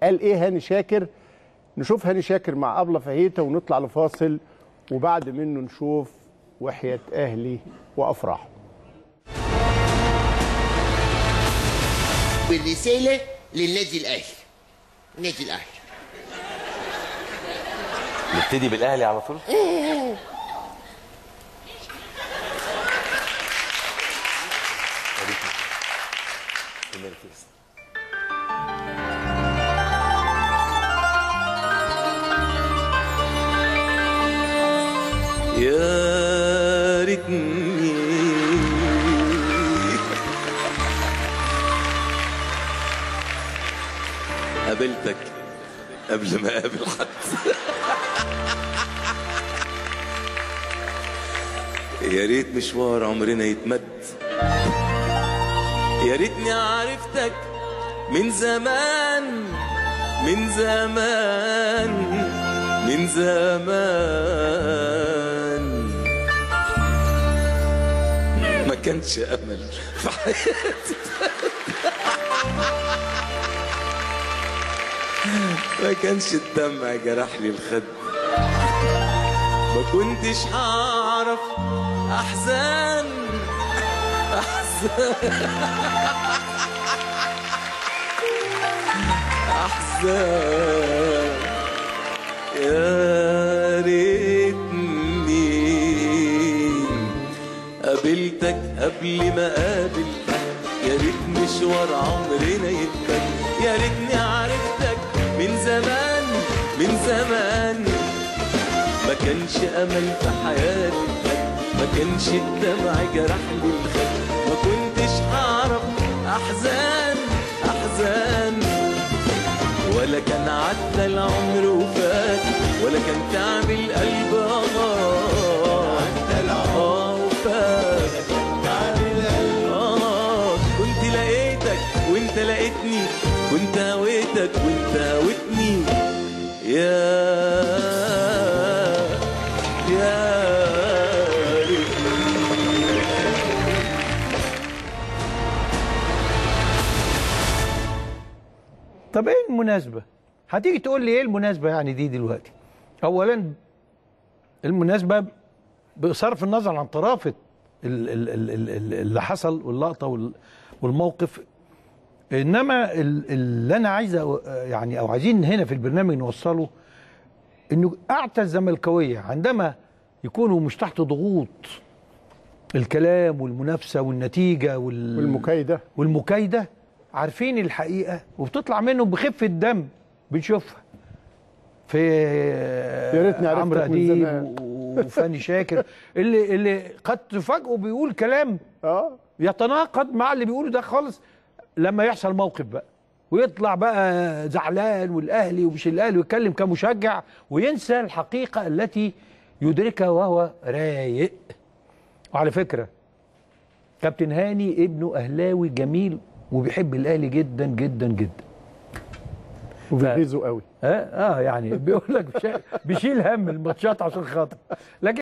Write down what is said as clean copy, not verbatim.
قال ايه هاني شاكر. نشوف هاني شاكر مع أبلة فهيتة ونطلع لفاصل، وبعد منه نشوف وحياة أهلي وأفراح. والرسالة للنادي الأهلي. النادي الأهلي نبتدي بالأهلي على طول. يا ريتني قابلتك قبل ما اقابل حد. يا ريت مشوار عمرنا يتمد. يا ريتني عرفتك من زمان من زمان من زمان. ما كانش امل في حياتي. ما كانش الدمع جرح لي الخد. ما كنتش هعرف احزان احزان. يا ريتني قابلتك قبل ما اقابل. يا ريت مشوار عمرنا يتمد. يا ريتني عرفتك من زمان من زمان. ما كانش امل في حياتي. ما كانش الدمع جرح لي الخد. ما كنتش هعرف احزان احزان. ولا كان عدى العمر وفات. ولا كان تعب القلب عدى العمر وفات. كنت لقيتك وانت لقيتني. كنت هويتك وانت هويتني. يا طب ايه المناسبة؟ هتيجي تقول لي ايه المناسبة يعني دي دلوقتي؟ أولاً المناسبة بصرف النظر عن طرافة اللي حصل واللقطة والموقف، إنما اللي أنا عايز يعني أو عايزين هنا في البرنامج نوصله إنه أعتى الزملكاوية عندما يكونوا مش تحت ضغوط الكلام والمنافسة والنتيجة والمكايدة عارفين الحقيقة وبتطلع منهم بخفة دم. بنشوفها في يا ريتني عمرو عرفتك من زمان وفاني شاكر اللي قد تفاجئوا بيقول كلام يتناقض مع اللي بيقوله ده خالص لما يحصل موقف بقى ويطلع بقى زعلان والاهلي ومش الاهلي ويتكلم كمشجع وينسى الحقيقة التي يدركها وهو رايق. وعلى فكرة كابتن هاني ابنه اهلاوي جميل وبيحب الاهلي جدا جدا جدا وبيغيظه قوي. يعني بيقول لك بيشيل هم الماتشات عشان خاطر، لكن